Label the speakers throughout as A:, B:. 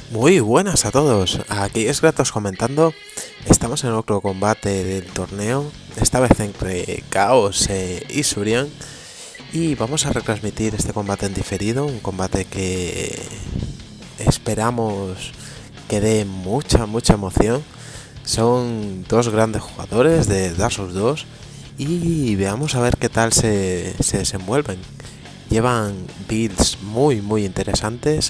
A: Muy buenas a todos, aquí es Gratos comentando. Estamos en otro combate del torneo, esta vez entre Chaos y Surian, y vamos a retransmitir este combate en diferido, un combate que esperamos que dé mucha emoción. Son dos grandes jugadores de Dark Souls 2 y veamos a ver qué tal se desenvuelven. Llevan builds muy interesantes.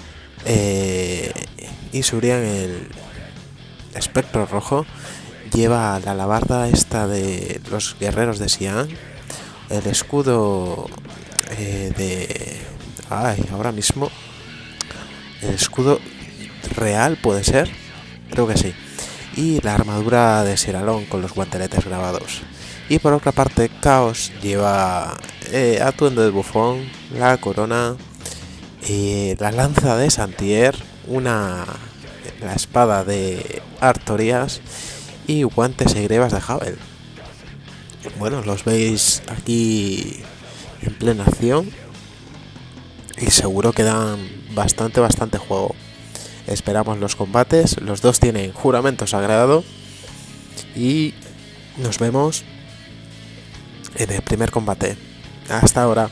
A: Y Surian, el espectro rojo, lleva la alabarda esta de los guerreros de Xi'an, el escudo ahora mismo el escudo real, puede ser, creo que sí, y la armadura de Siralón con los guanteletes grabados. Y por otra parte, Chaos lleva atuendo de bufón, la corona, la lanza de Santier, la espada de Artorias y guantes y grebas de Havel. Bueno, los veis aquí en plena acción y seguro que dan bastante juego. Esperamos los combates, los dos tienen juramento sagrado y nos vemos en el primer combate. Hasta ahora.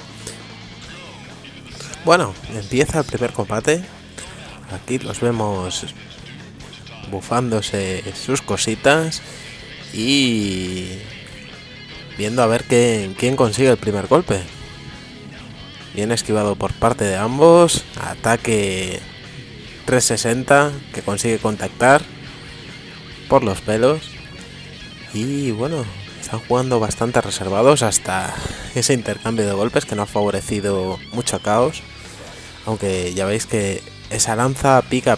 A: Bueno, empieza el primer combate. Aquí los vemos bufándose sus cositas y viendo a ver quién consigue el primer golpe. Bien esquivado por parte de ambos. Ataque 360 que consigue contactar por los pelos. Y bueno, están jugando bastante reservados hasta ese intercambio de golpes que no ha favorecido mucho a Chaos. Aunque ya veis que esa lanza pica.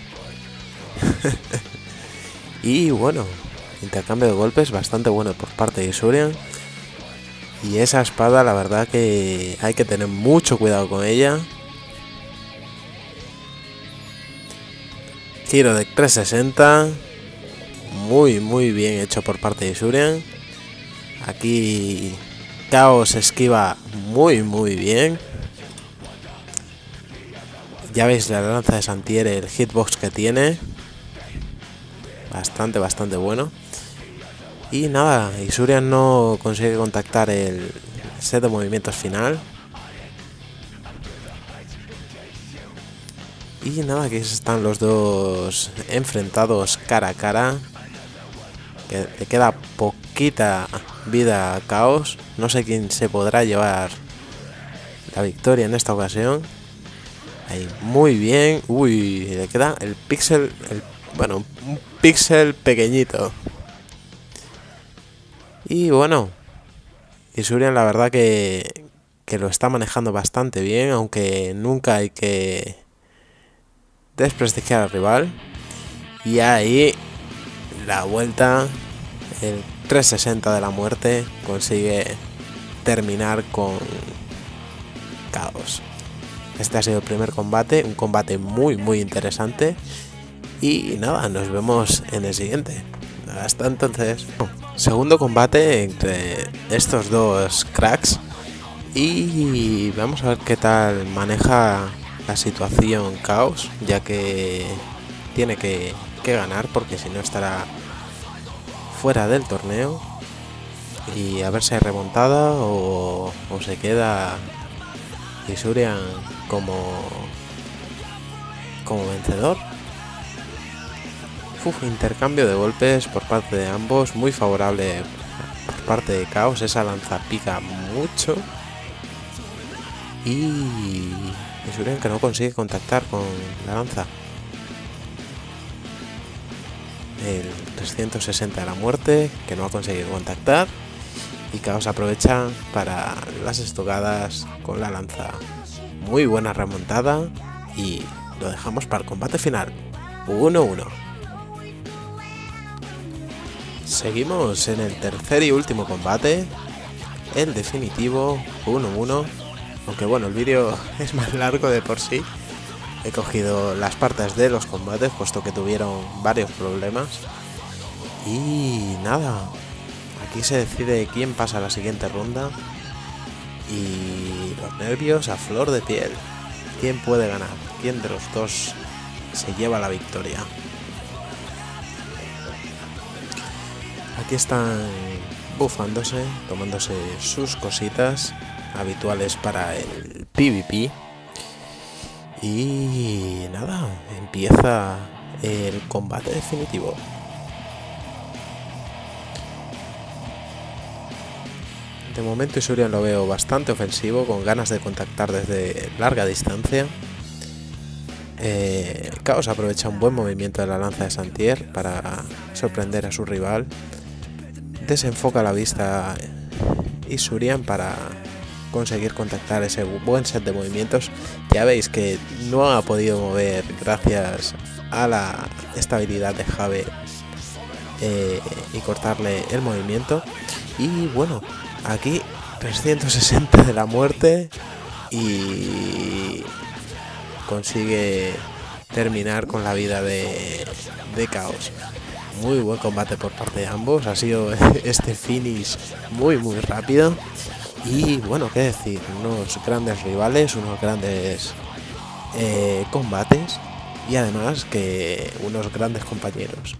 A: Y bueno, intercambio de golpes bastante bueno por parte de Surian. Y esa espada, la verdad que hay que tener mucho cuidado con ella. Giro de 360. Muy bien hecho por parte de Surian. Aquí Chaos esquiva muy bien. Ya veis la lanza de Santier, el hitbox que tiene. Bastante bueno. Y nada, Surian no consigue contactar el set de movimientos final. Y nada, aquí están los dos enfrentados cara a cara. Que le queda poquita vida a Chaos. No sé quién se podrá llevar la victoria en esta ocasión. Ahí, muy bien. Uy, le queda el píxel, un píxel pequeñito. Y bueno, Surian la verdad que lo está manejando bastante bien, aunque nunca hay que desprestigiar al rival. Y ahí la vuelta, el 360 de la muerte, consigue terminar con Chaos. Este ha sido el primer combate, un combate muy interesante. Y nada, nos vemos en el siguiente. Hasta entonces. Segundo combate entre estos dos cracks. Y vamos a ver qué tal maneja la situación Chaos, ya que tiene que ganar, porque si no estará fuera del torneo. Y a ver si hay remontada o se queda Surian como vencedor. Intercambio de golpes por parte de ambos, muy favorable por parte de Chaos. Esa lanza pica mucho. Y Surian que no consigue contactar con la lanza. El 360 de la muerte que no ha conseguido contactar. Y Chaos aprovecha para las estocadas con la lanza. Muy buena remontada. Y lo dejamos para el combate final. 1-1. Seguimos en el tercer y último combate. El definitivo. 1-1. Aunque bueno, el vídeo es más largo de por sí. He cogido las partes de los combates, puesto que tuvieron varios problemas. Y nada, aquí se decide quién pasa a la siguiente ronda. Y los nervios a flor de piel. ¿Quién puede ganar? ¿Quién de los dos se lleva la victoria. Aquí están bufándose, tomándose sus cositas habituales para el PvP. Y nada, empieza el combate definitivo. De momento Isurian lo veo bastante ofensivo, con ganas de contactar desde larga distancia. Chaos aprovecha un buen movimiento de la lanza de Santier para sorprender a su rival. Desenfoca la vista Isurian para conseguir contactar ese buen set de movimientos. Ya veis que no ha podido mover gracias a la estabilidad de Jave y cortarle el movimiento. Y bueno, aquí 360 de la muerte y consigue terminar con la vida de Chaos. Muy buen combate por parte de ambos, ha sido este finish muy rápido. Y bueno, qué decir, unos grandes rivales, unos grandes combates y además que unos grandes compañeros.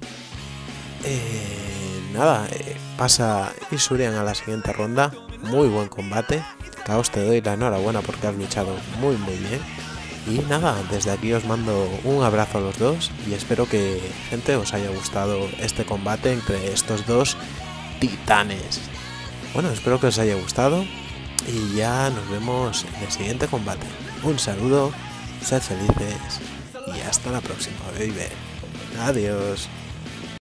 A: Nada, pasa Isurian a la siguiente ronda. Muy buen combate. Chaos, te doy la enhorabuena porque has luchado muy bien. Y nada, desde aquí os mando un abrazo a los dos y espero que, gente, os haya gustado este combate entre estos dos titanes. Bueno, espero que os haya gustado y ya nos vemos en el siguiente combate. Un saludo, sed felices y hasta la próxima, baby. Adiós.